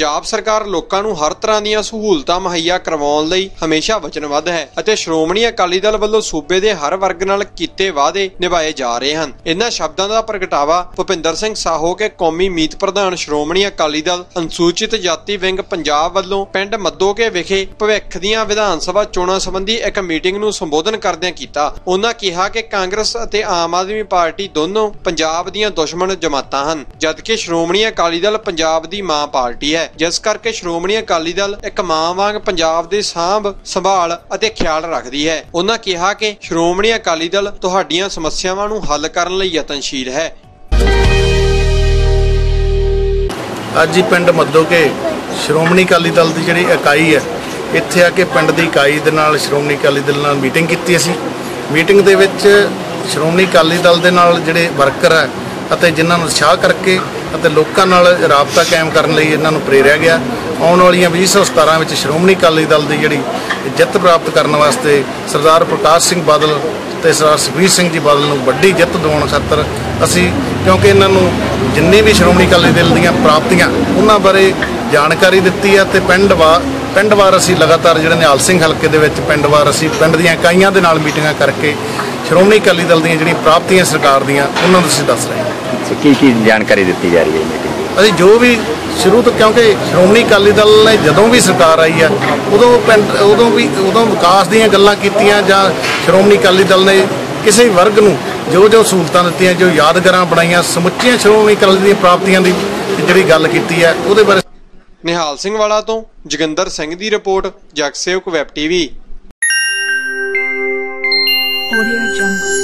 पंजाब सरकार लोकां नूं हर तरह दीआं सहूलतां मुहैया करवाउण लई हमेशा वचनबद्ध है ਅਤੇ ਸ਼੍ਰੋਮਣੀ ਅਕਾਲੀ ਦਲ ਵੱਲੋਂ सूबे ਦੇ हर वर्ग नाल कीते वादे निभाए जा रहे हैं। इन्हां शब्दां दा प्रगटावा भुपिंदर सिंह साहो के कौमी मीत प्रधान श्रोमणी अकाली दल अनुसूचित जाति विंग पंजाब ਵੱਲੋਂ पिंड मद्दोके विखे भविख दीआं विधान सभा चोणां संबंधी एक मीटिंग नूं संबोधन करदिआं कीता। उन्हां कहा कि कांग्रेस ਅਤੇ आम आदमी पार्टी दोनों पंजाब दीआं दुश्मन जमातां हन, जबकि श्रोमणी अकाली दल पंजाब दी मां पार्टी है, जिस करके श्रोमणी अकाली दल एक मां वांग पंजाब दे सांभ संभाल ਅਤੇ ख्याल रखदी है। उन्हां कहा कि श्रोमणी अकाली दल तुहाडीआं समस्यावां नूं हल करन लई यतनशील है। ਅੱਜ ਹੀ ਪਿੰਡ ਮੱਦੋਕੇ ਸ਼੍ਰੋਮਣੀ ਅਕਾਲੀ ਦਲ ਦੀ ਜਿਹੜੀ ਇਕਾਈ ਹੈ ਇੱਥੇ ਆ ਕੇ ਪਿੰਡ ਦੀ ਇਕਾਈ ਦੇ ਨਾਲ ਸ਼੍ਰੋਮਣੀ ਅਕਾਲੀ ਦਲ ਨਾਲ ਮੀਟਿੰਗ ਕੀਤੀ ਅਸੀਂ। ਮੀਟਿੰਗ ਦੇ ਵਿੱਚ ਸ਼੍ਰੋਮਣੀ ਅਕਾਲੀ ਦਲ ਦੇ ਨਾਲ ਜਿਹੜੇ ਵਰਕਰ ਹੈ ਅਤੇ ਜਿਨ੍ਹਾਂ ਨੂੰ ਉਤਸ਼ਾਹ ਕਰਕੇ ਅਤੇ ਲੋਕਾਂ ਨਾਲ ਰਾਬਤਾ ਕਾਇਮ ਕਰਨ ਲਈ ਇਹਨਾਂ ਨੂੰ ਪ੍ਰੇਰਿਆ ਗਿਆ। ਆਉਣ ਵਾਲੀਆਂ 2017 ਵਿੱਚ ਸ਼੍ਰੋਮਣੀ ਅਕਾਲੀ ਦਲ ਦੀ ਜਿਹੜੀ ਜਿੱਤ ਪ੍ਰਾਪਤ ਕਰਨ ਵਾਸਤੇ ਸਰਦਾਰ ਪ੍ਰਕਾਸ਼ ਸਿੰਘ ਬਾਦਲ ਤੇ ਸਰਦਾਰ ਸੁਖਬੀਰ ਸਿੰਘ ਜੀ ਬਾਦਲ ਨੂੰ ਵੱਡੀ ਜਿੱਤ ਦਿਵਾਉਣ ਖਾਤਰ ਅਸੀਂ, ਕਿਉਂਕਿ ਇਹਨਾਂ ਨੂੰ ਜਿੰਨੀ ਵੀ ਸ਼੍ਰੋਮਣੀ ਅਕਾਲੀ ਦਲ ਦੀਆਂ ਪ੍ਰਾਪਤੀਆਂ ਉਹਨਾਂ ਬਾਰੇ ਜਾਣਕਾਰੀ ਦਿੱਤੀ ਹੈ ਤੇ ਪਿੰਡ ਵਾਰ ਅਸੀਂ ਲਗਾਤਾਰ ਜਿਹੜੇ ਨਿਹਾਲ ਸਿੰਘ ਹਲਕੇ ਦੇ ਵਿੱਚ ਪਿੰਡ ਵਾਰ ਅਸੀਂ ਪਿੰਡ ਦੀਆਂ ਇਕਾਈਆਂ ਦੇ ਨਾਲ ਮੀਟਿੰਗਾਂ ਕਰਕੇ ਸ਼੍ਰੋਮਣੀ ਅਕਾਲੀ ਦਲ ਦੀਆਂ ਜਿਹੜੀਆਂ ਪ੍ਰਾਪਤੀਆਂ ਸਰਕਾਰ ਦੀਆਂ ਉਹਨਾਂ ਨੂੰ ਅਸੀਂ ਦੱਸ ਰਹੇ ਹਾਂ। ਕੀ ਜਾਣਕਾਰੀ ਦਿੱਤੀ ਜਾ ਰਹੀ ਹੈ ਮੀਟਿੰਗ? ਅਸੀਂ ਜੋ ਵੀ ਸ਼ੁਰੂ ਤੋਂ, ਕਿਉਂਕਿ ਸ਼੍ਰੋਮਣੀ ਅਕਾਲੀ ਦਲ ਨੇ ਜਦੋਂ ਵੀ ਸਰਕਾਰ ਆਈ ਹੈ ਉਦੋਂ ਵਿਕਾਸ ਦੀਆਂ ਗੱਲਾਂ ਕੀਤੀਆਂ ਜਾਂ ਸ਼੍ਰੋਮਣੀ ਅਕਾਲੀ ਦਲ ਨੇ ਕਿਸੇ ਵਰਗ ਨੂੰ ਜੋ ਸਹੂਲਤਾਂ ਦਿੱਤੀਆਂ, ਜੋ ਯਾਦਗਾਰਾਂ ਬਣਾਈਆਂ, ਸਮੁੱਚੀਆਂ ਸ਼੍ਰੋਮਣੀ ਅਕਾਲੀ ਦੀਆਂ ਪ੍ਰਾਪਤੀਆਂ ਦੀ ਜਿਹੜੀ ਗੱਲ ਕੀਤੀ ਹੈ ਉਹਦੇ ਬਾਰੇ। ਨਿਹਾਲ ਸਿੰਘ ਵਾਲਾ ਤੋਂ ਜੋਗਿੰਦਰ ਸਿੰਘ ਦੀ report, Jagsevak web TV। Audio Jungle।